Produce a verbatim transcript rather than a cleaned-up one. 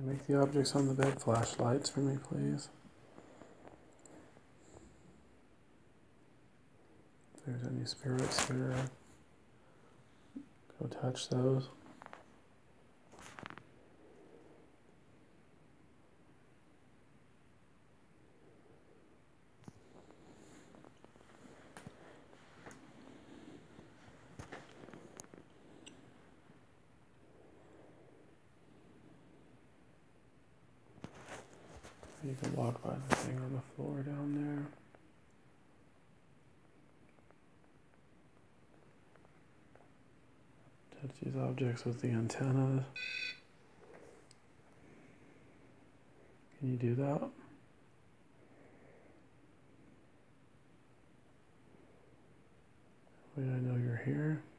Make the objects on the bed flashlights for me, please. If there's any spirits there, go touch those. You can walk by the thing on the floor down there. Touch these objects with the antennas. Can you do that? Wait, I know you're here.